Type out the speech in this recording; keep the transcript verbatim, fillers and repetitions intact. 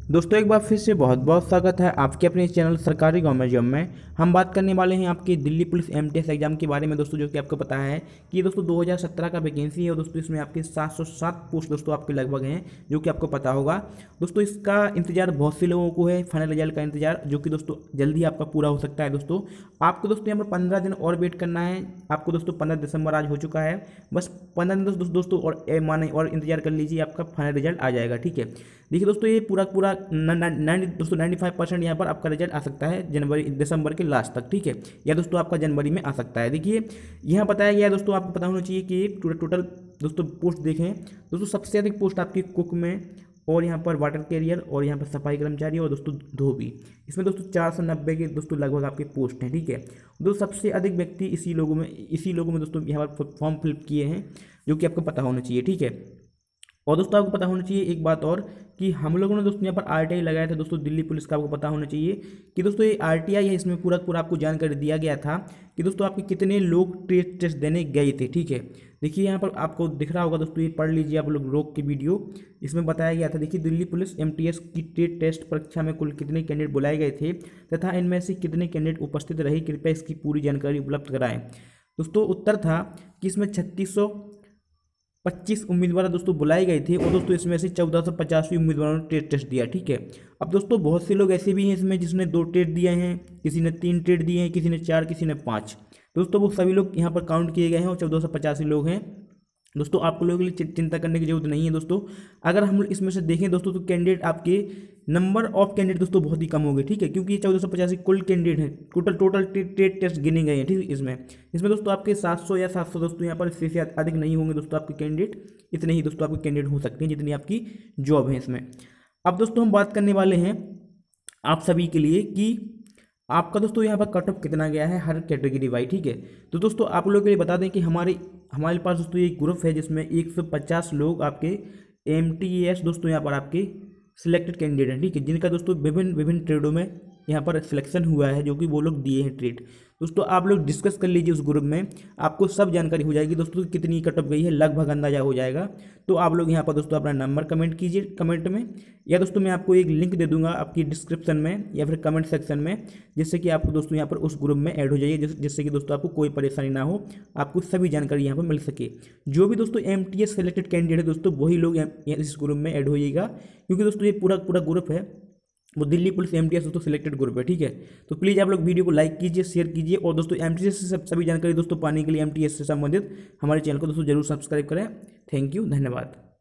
दोस्तों एक बार फिर से बहुत बहुत स्वागत है आपके अपने चैनल सरकारी गवर्नमेंट जॉब में। हम बात करने वाले हैं आपकी दिल्ली पुलिस एमटीएस एग्जाम के बारे में दोस्तों, जो कि आपको पता है कि ये दोस्तों दो हज़ार सत्रह का वैकेंसी है और दोस्तों इसमें आपके सात सौ सात पोस्ट दोस्तों आपके लगभग हैं, जो कि आपको पता होगा। दोस्तों इसका इंतजार बहुत से लोगों को है, फाइनल रिजल्ट का इंतजार, जो कि दोस्तों जल्दी आपका पूरा हो सकता है। दोस्तों आपको दोस्तों यहाँ पर पंद्रह दिन और वेट करना है। आपको दोस्तों पंद्रह दिसंबर आज हो चुका है, बस पंद्रह दिन दोस्तों दोस्तों और ए, माने और इंतजार कर लीजिए, आपका फाइनल रिजल्ट आ जाएगा। ठीक है, देखिए दोस्तों ये पूरा पूरा नाइन्टी दोस्तों नाइन्टी फाइव परसेंट यहाँ पर आपका रिजल्ट आ सकता है जनवरी दिसंबर के लास्ट तक। ठीक है, या दोस्तों आपका जनवरी में आ सकता है। देखिए यहाँ बताया गया है दोस्तों, आपको पता होना चाहिए कि टोटल टोटल दोस्तों पोस्ट देखें दोस्तों, सबसे अधिक पोस्ट आपकी कुक में और यहाँ पर वाटर कैरियर और यहाँ पर सफाई कर्मचारी और दोस्तों धोबी, इसमें दोस्तों चार सौ नब्बे के दोस्तों लगभग आपके पोस्ट हैं। ठीक है, दोस्तों सबसे अधिक व्यक्ति इसी लोगों में इसी लोगों में दोस्तों यहाँ पर फॉर्म फिल किए हैं, जो कि आपको पता होना चाहिए। ठीक है, और दोस्तों आपको पता होना चाहिए एक बात और कि हम लोगों ने दोस्तों यहाँ पर आरटीआई लगाया था दोस्तों दिल्ली पुलिस का। आपको पता होना चाहिए कि दोस्तों ये आरटीआई है, इसमें पूरा पूरा आपको जानकारी दिया गया था कि दोस्तों आपके कितने लोग टेस्ट टेस्ट देने गए थे। ठीक है, देखिए यहाँ पर आपको दिख रहा होगा दोस्तों, ये पढ़ लीजिए आप लोग रोक के वीडियो, इसमें बताया गया था। देखिए दिल्ली पुलिस एमटीएस की टेट टेस्ट परीक्षा में कुल कितने कैंडिडेट बुलाए गए थे तथा इनमें से कितने कैंडिडेट उपस्थित रहे, कृपया इसकी पूरी जानकारी उपलब्ध कराएं। दोस्तों उत्तर था कि इसमें छत्तीस सौ पच्चीस उम्मीदवार दोस्तों बुलाए गए थे और दोस्तों इसमें से चौदह सौ पचासी उम्मीदवारों ने टेट टेस्ट दिया। ठीक है, अब दोस्तों बहुत से लोग ऐसे भी हैं इसमें जिसने दो टेट दिए हैं, किसी ने तीन टेट दिए हैं, किसी ने चार, किसी ने पाँच। दोस्तों वो सभी लोग यहाँ पर काउंट किए गए हैं और चौदह सौ पचासी लोग हैं। दोस्तों आप लोगों के लिए चिंता करने की जरूरत नहीं है। दोस्तों अगर हम इसमें से देखें दोस्तों, तो कैंडिडेट आपके नंबर ऑफ कैंडिडेट दोस्तों बहुत ही कम हो गए। ठीक है, क्योंकि ये चौदह सौ पचासी कुल कैंडिडेट हैं, टोटल टोटल टेट टेस्ट गिने गए हैं। ठीक है, इसमें इसमें दोस्तों आपके सात सौ या सात सौ दोस्तों यहाँ पर इससे से अधिक नहीं होंगे दोस्तों आपके कैंडिडेट, इतने ही दोस्तों आपके कैंडिडेट हो सकते हैं जितनी आपकी जॉब है इसमें। अब दोस्तों हम बात करने वाले हैं आप सभी के लिए कि आपका दोस्तों यहाँ पर कट ऑफ कितना गया है हर कैटेगरी वाइज। ठीक है, तो दोस्तों आप लोगों के लिए बता दें कि हमारे हमारे पास दोस्तों एक ग्रुप है जिसमें एक सौ पचास लोग आपके एम टी एस दोस्तों यहाँ पर आपके सिलेक्टेड कैंडिडेट हैं। ठीक है, जिनका दोस्तों विभिन्न विभिन्न ट्रेडों में यहाँ पर सिलेक्शन हुआ है, जो कि वो लोग दिए हैं ट्रेड। दोस्तों आप लोग डिस्कस कर लीजिए उस ग्रुप में, आपको सब जानकारी हो जाएगी दोस्तों, कितनी कट ऑफ गई है लगभग अंदाजा हो जाएगा। तो आप लोग यहाँ पर दोस्तों अपना नंबर कमेंट कीजिए कमेंट में, या दोस्तों मैं आपको एक लिंक दे दूंगा आपकी डिस्क्रिप्शन में या फिर कमेंट सेक्शन में, जिससे कि आपको दोस्तों यहाँ पर उस ग्रुप में ऐड हो जाइए, जिससे कि दोस्तों आपको कोई परेशानी ना हो, आपको सभी जानकारी यहाँ पर मिल सके। जो भी दोस्तों M T S selected candidate है दोस्तों, वही लोग इस ग्रुप में ऐड होइएगा, क्योंकि दोस्तों ये पूरा पूरा ग्रुप है वो दिल्ली पुलिस एमटीएस दोस्तों सिलेक्टेड ग्रुप है। ठीक है, तो प्लीज़ आप लोग वीडियो को लाइक कीजिए, शेयर कीजिए और दोस्तों एमटीएस से सब सभी जानकारी दोस्तों पाने के लिए एमटीएस से संबंधित हमारे चैनल को दोस्तों जरूर सब्सक्राइब करें। थैंक यू, धन्यवाद।